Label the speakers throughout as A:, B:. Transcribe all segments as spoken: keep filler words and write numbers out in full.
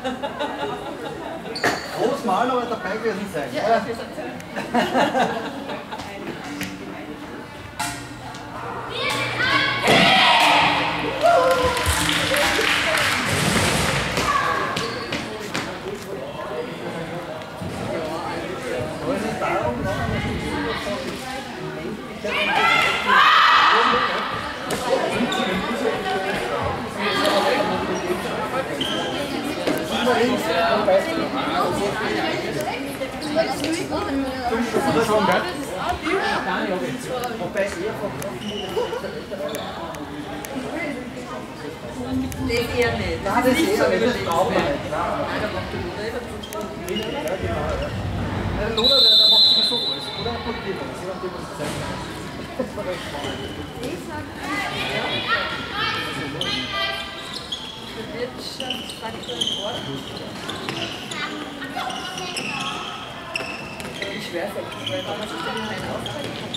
A: Groß malen, aber dabei gewesen sein.
B: Ja, dafür sind Sie.
A: Wobei eher von
B: Nee, eher nicht.
A: das ist eher nicht, das braucht man nicht.
B: Nein, da macht die Luna immer zuständig.
A: Ja, genau. Der Luna, der macht sowieso alles. Oder er blockiert alles, je nachdem, was es sein kann. Das war recht spannend.
B: Der Wirtschaftsfaktor im Ort. Ich weiß nicht, weil damals ist ja in meiner Aufgabe gekommen.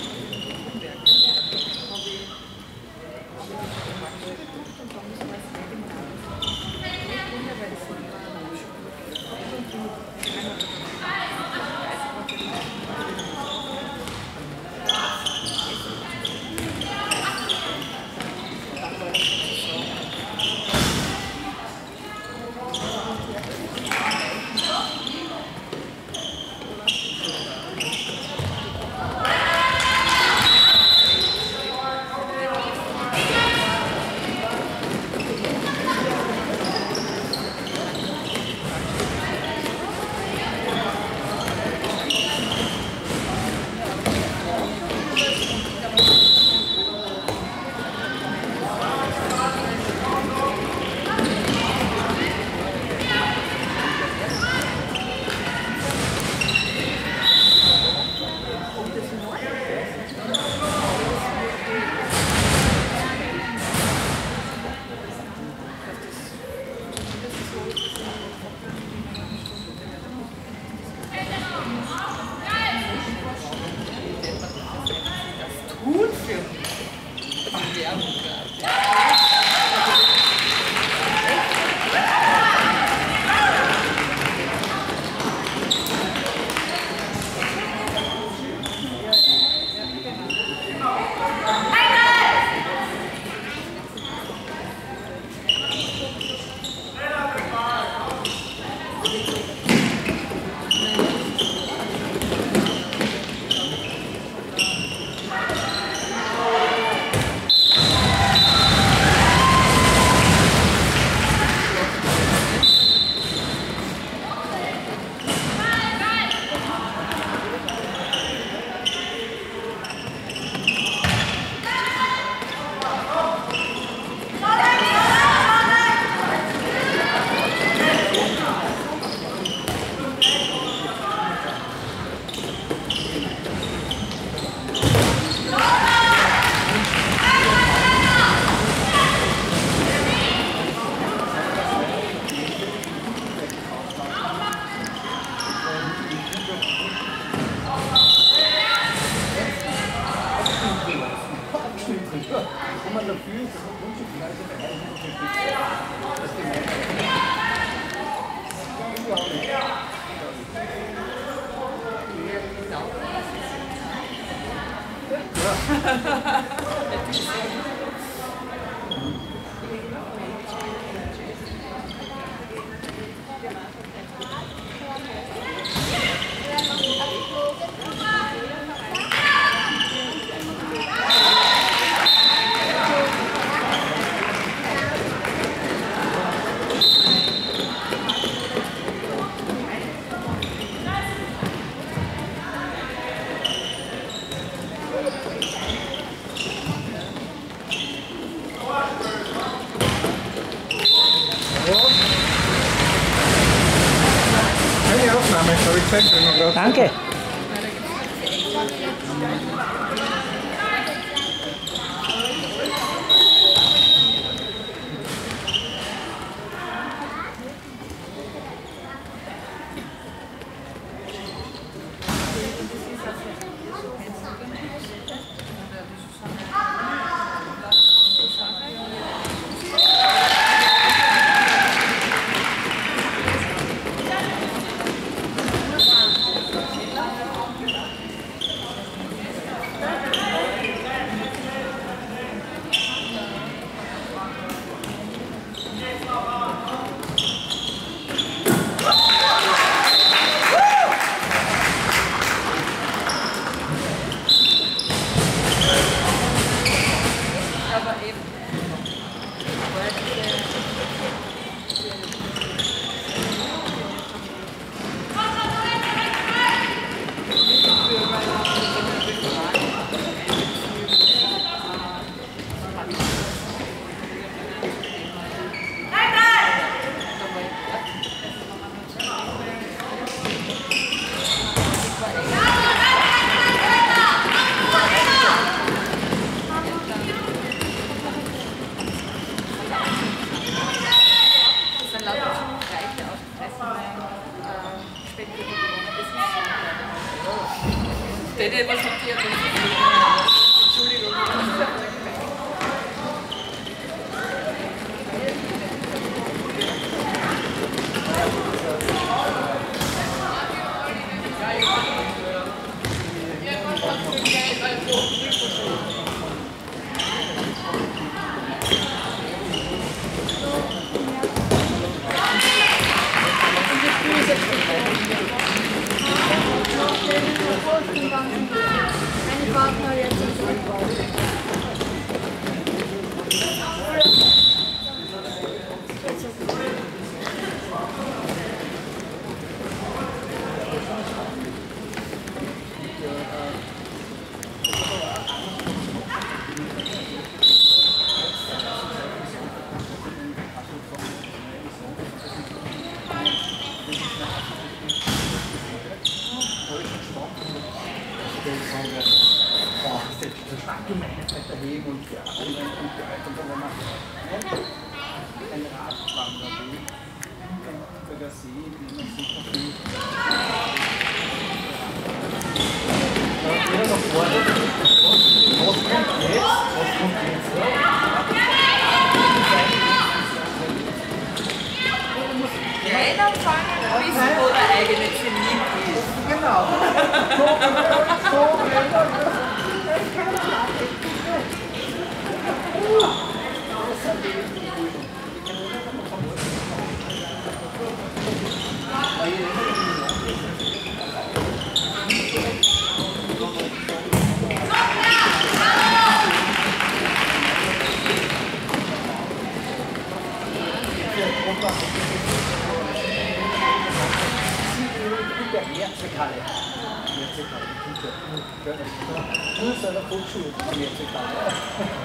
C: Danke.
B: Bitte, was habt ihr denn? Entschuldigung.
C: Meine Partner jetzt im Fußball.
A: Heben und für alle und für alt und so weiter. Ein Radwanderweg über der See, den man super viel. Jeder noch vorne. Was kommt jetzt? Was kommt jetzt?
B: Klein anfangen, bis wo der eigene Zenit ist.
A: Genau. So, so, Mehrzweckhalle. Mehrzweckhalle, nur so eine Hochschule, die Mehrzweckhalle.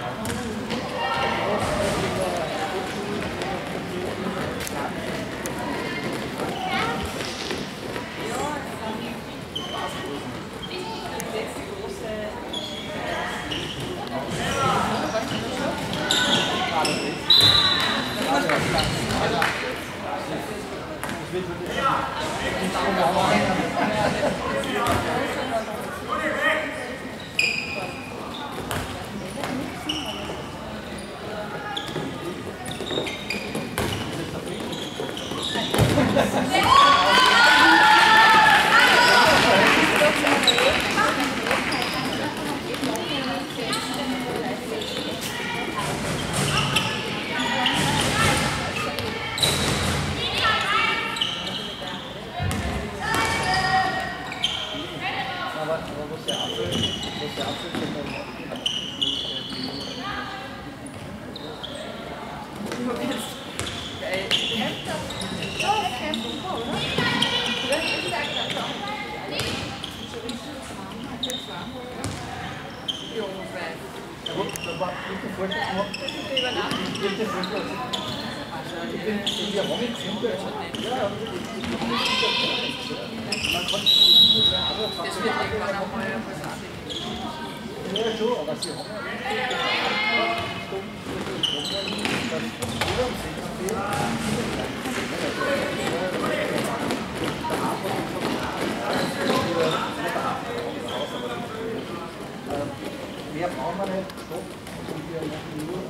A: Mehr brauchen wir nicht. Stopp. Und wir machen nur.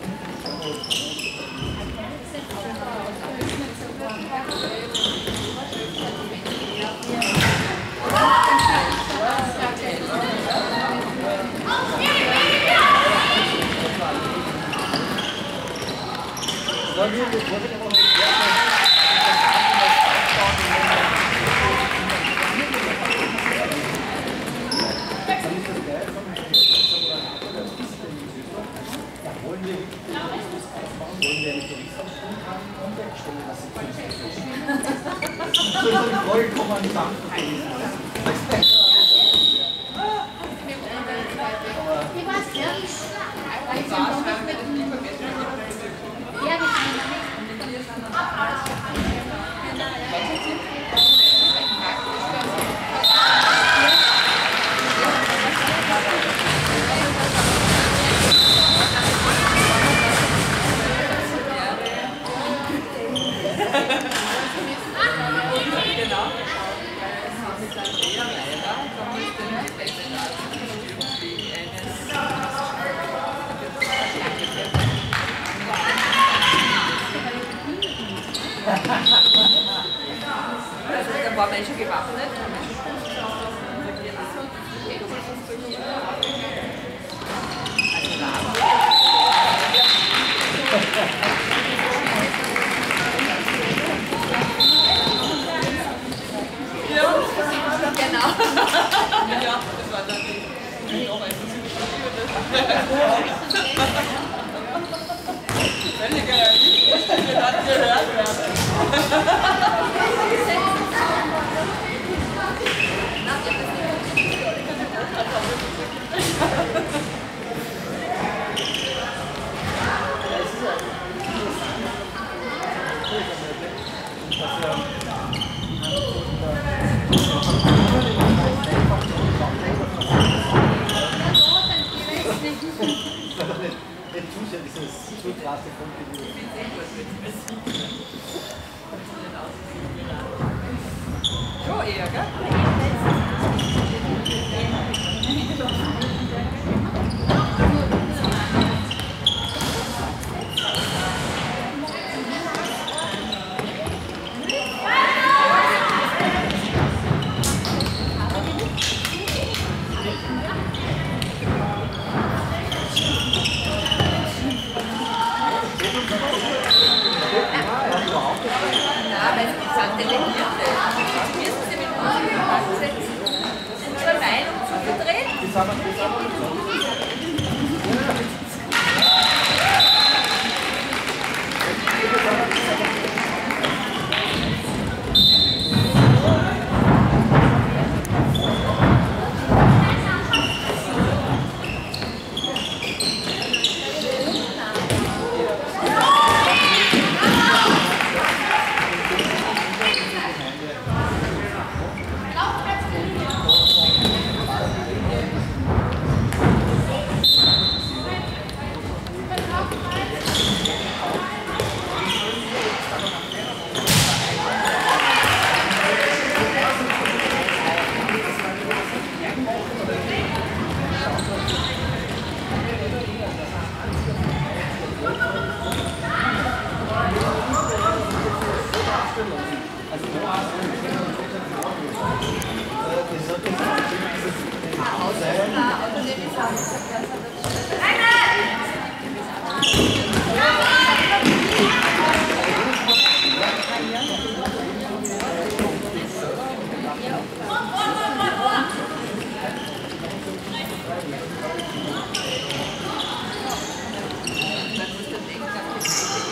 A: Vollkommen
B: Genau. Das ist dann eher leider, da müsste nicht besser. waren wir eh schon gewappnet. Ja, genau. Ja, das war dann die Arbeit. Völlig nicht, das hat gehört werden. Schon eher, gell? Ja, weil es gesamte Delegierte. Müssen Sie mit uns in Kontakt setzen, unsere Meinung zu vertreten.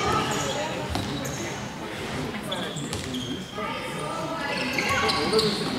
A: Oder